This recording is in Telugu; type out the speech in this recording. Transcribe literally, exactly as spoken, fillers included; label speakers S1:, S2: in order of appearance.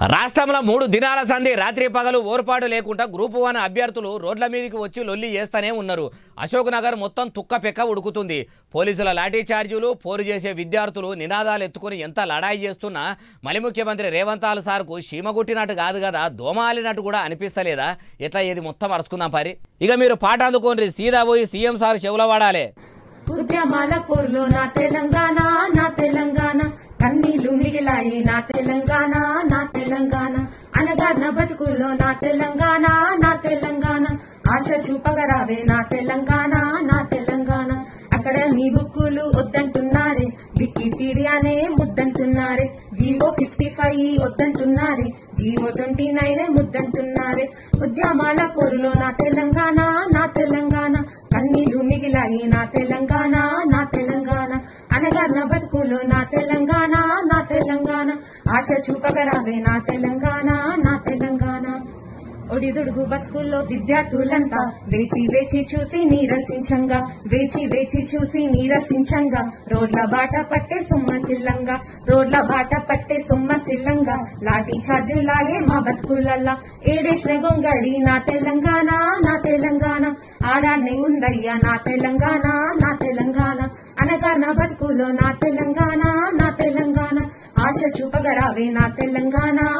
S1: రాష్ట్రంలో మూడు దినాల సంధి రాత్రి పగలు ఓర్పాటు లేకుండా గ్రూప్ వన్ అభ్యర్థులు రోడ్ల మీదకి వచ్చి లొల్లి చేస్తూనే ఉన్నారు. అశోక్ నగర్ మొత్తం తుక్క పెక్క ఉడుకుతుంది. పోలీసుల లాఠీ చార్జీలు, పోరు చేసే విద్యార్థులు నినాదాలు ఎత్తుకుని ఎంత లడాయి చేస్తున్నా మలి ముఖ్యమంత్రి రేవంత్ రావు సార్కు చీమగుట్టినట్టు కాదు కదా, దోమాలినట్టు కూడా అనిపిస్తలేదా? ఎట్లా ఏది మొత్తం అరుచుకుందాం పారి. ఇక మీరు పాట అందుకోండి, సీదా పోయి సీఎం సార్ చెవుల వాడాలి.
S2: ఉద్యమాల పోరులో నా తెలంగాణ, నా తెలంగాణ కన్నీళ్లు మిగిలాయి నా తెలంగాణ, నా తెలంగాణ అనగారిన బతుకుల్లో నా తెలంగాణ, నా తెలంగాణ ఆశ చూపగరావే నా తెలంగాణ, నా తెలంగాణ అక్కడ నీ బుక్కులు వద్దంటున్నారే, వికీపీడియానే ముద్దంటున్నారే, జీవో ఫిఫ్టీ ఫైవ్ వద్దంటున్నారే, జీవో ట్వంటీ నైన్ ముద్దంటున్నారే. ఉద్యమాల పోరులో నా తెలంగాణ, నా తెలంగాణ కన్నీళ్లు మిగిలాయి నా తెలంగాణ, నా తెలంగాణ అనగారిన బతుకులో నా తెలంగాణ, నా తెలంగాణ ఆశ చూపగరావే నా తెలంగాణ, నా తెలంగాణ ఒడిదుడుగు బతుకుల్లో విద్యార్థులంతా వేచి వేచి చూసి నీరసించంగా, వేచి వేచి చూసి నీరసించంగా రోడ్ల బాట పట్టే సొమ్మసిల్లంగా, రోడ్ల బాట పట్టే సొమ్మసిల్లంగా లాఠీ చార్జులాయే మా బతుకులల్లా. ఏడేసిన గొంగడి నా తెలంగాణ, నా తెలంగాణ ఆడాన్ని ఉందయ్యా నా తెలంగాణ, నా తెలంగాణ అనగా నా బతుకులో నా తెలంగాణ, నా తెలంగాణ ఆశ చూపగరావే నా తెలంగాణ,